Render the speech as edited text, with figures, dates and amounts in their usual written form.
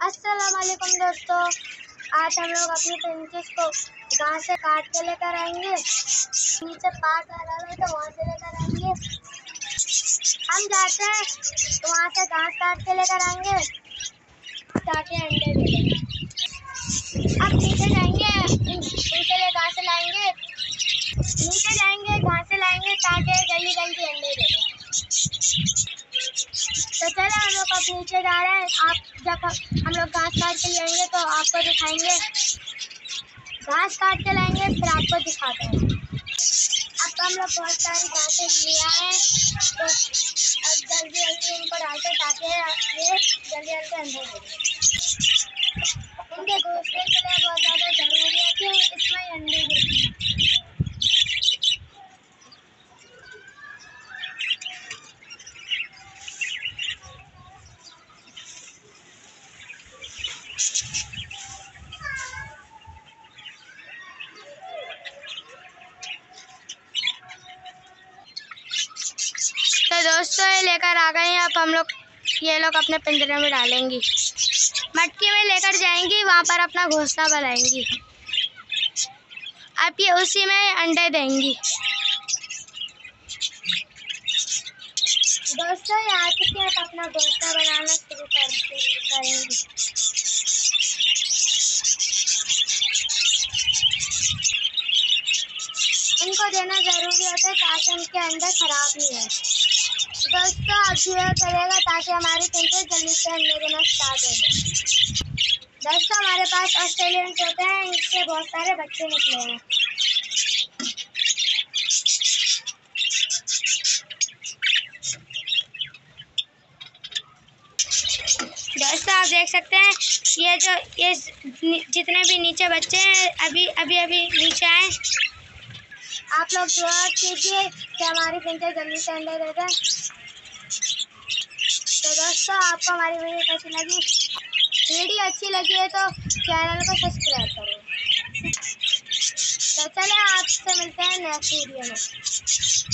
अस्सलामुअलैकुम दोस्तों, आज हम लोग अपनी पिंचेस को घास से काट के लेकर आएंगे। नीचे पार्ट आ रहा है तो वहाँ से लेकर आएंगे। हम जाते हैं तो वहाँ से घास काट के लेकर आएंगे ताकि अंडे दे दें। अब नीचे जाएंगे, नीचे ले घास लाएंगे, नीचे जाएंगे घास लाएंगे ताकि जल्दी जल्दी अंडे दे दें। तो चलो हम लोग अब नीचे जा रहे हैं। आप जब हम लोग घास काट के लाएंगे तो आपको दिखाएंगे। घास काट के लाएंगे फिर आपको दिखाते हैं। अब तो हम लोग बहुत सारी घासें ले आए हैं तो अब जल्दी जल्दी इनको डालते ताकि ये जल्दी जल्दी अंडे दे दें। इनके घोंसले के लिए बहुत ज़्यादा ज़रूरी है कि इसमें अंडे देते हैं। तो दोस्तों ये लेकर आ गए हैं। अब हम लोग ये लोग अपने पिंजरे में डालेंगी, मटकी में लेकर जाएंगी, वहाँ पर अपना घोंसला बनाएंगी। अब ये उसी में अंडे देंगी। दोस्तों ये आ चुके हैं, अब अपना घोंसला बनाना शुरू करेंगी। इनको देना ज़रूरी होता है ताकि उनके अंडे खराब नहीं हो। दोस्तों आप धीरे करेगा ताकि हमारी पिंचेस जल्दी से अंडे देना स्टार्ट हो जाए। दोस्तों हमारे पास ऑस्ट्रेलियन होते हैं, इनसे बहुत सारे बच्चे निकले हैं। दोस्तों आप देख सकते हैं ये जितने भी नीचे बच्चे हैं अभी नीचे आए। आप लोग दुआ कीजिए कि हमारी पिंचेस जल्दी से अंडे दे दें। तो दोस्तों आपको हमारी वीडियो कैसी लगी? वीडियो अच्छी लगी है तो चैनल को सब्सक्राइब करो। तो चलिए आपसे मिलते हैं नेक्स्ट वीडियो में।